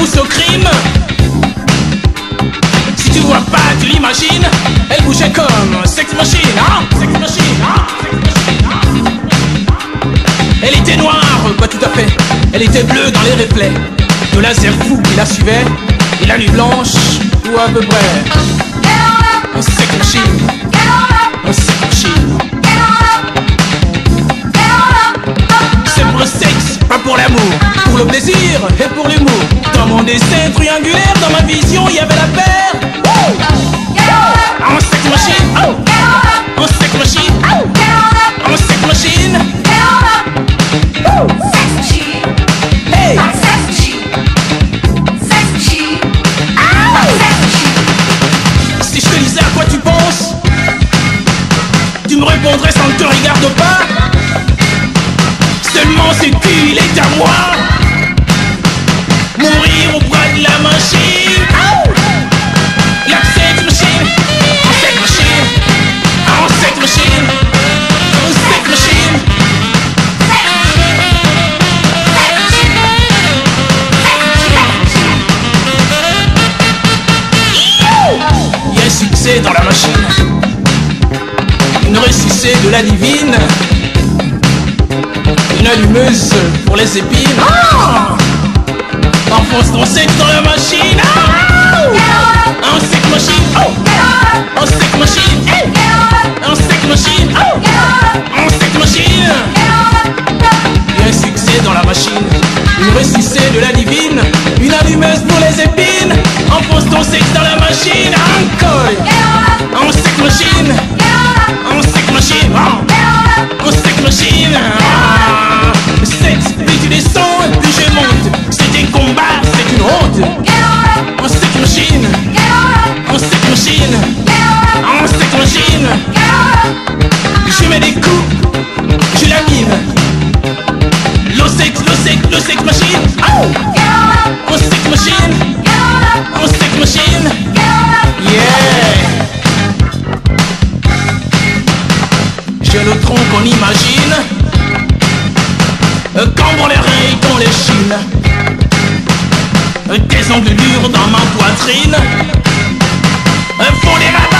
pousse au crime. Si tu vois pas, tu l'imagines. Elle bougeait comme sex machine, hein? Sex machine, hein? Sex machine, hein? Elle était noire, pas tout à fait. Elle était bleue dans les reflets de laser fou qui la suivait. Et la nuit blanche, ou à peu près. Un sex machine, un sex machine. C'est pour le sexe, pas pour l'amour. Pour le plaisir et pour l'humour. Dans mon dessin triangulaire, dans ma vision, il y avait la paire. Un sex machine, un sex machine, un sex machine. Hey! Si je te disais à quoi tu penses, tu me répondrais sans que te regarde pas. Seulement ce cul, il est à moi. Mourir au bras de la machine. La sex machine, en sex machine, en sex machine, en sex machine. Il y a succès dans la machine. Une ressuscité de la divine. Une allumeuse pour les épines. Enfonce ton sexe dans la machine. Un sex machine. Un sex machine. Un sex machine. Un sex machine. Il y a un succès dans la machine. Une ressuscité de la divine. Une allumeuse pour les épines. Enfonce ton sexe dans la machine. Un sex machine. Un sex machine. Un sex machine. Le sexe, puis tu descends, puis je monte. C'est un combat, c'est une honte. Un sex machine. Un sex machine. Un sex machine. Je mets des coups, je la mine. Le sex machine. Un sex machine. Un sex machine. Yeah. J'ai le tronc qu'on imagine. Cambre les reins dans les chines. Des englures dans ma poitrine. Font des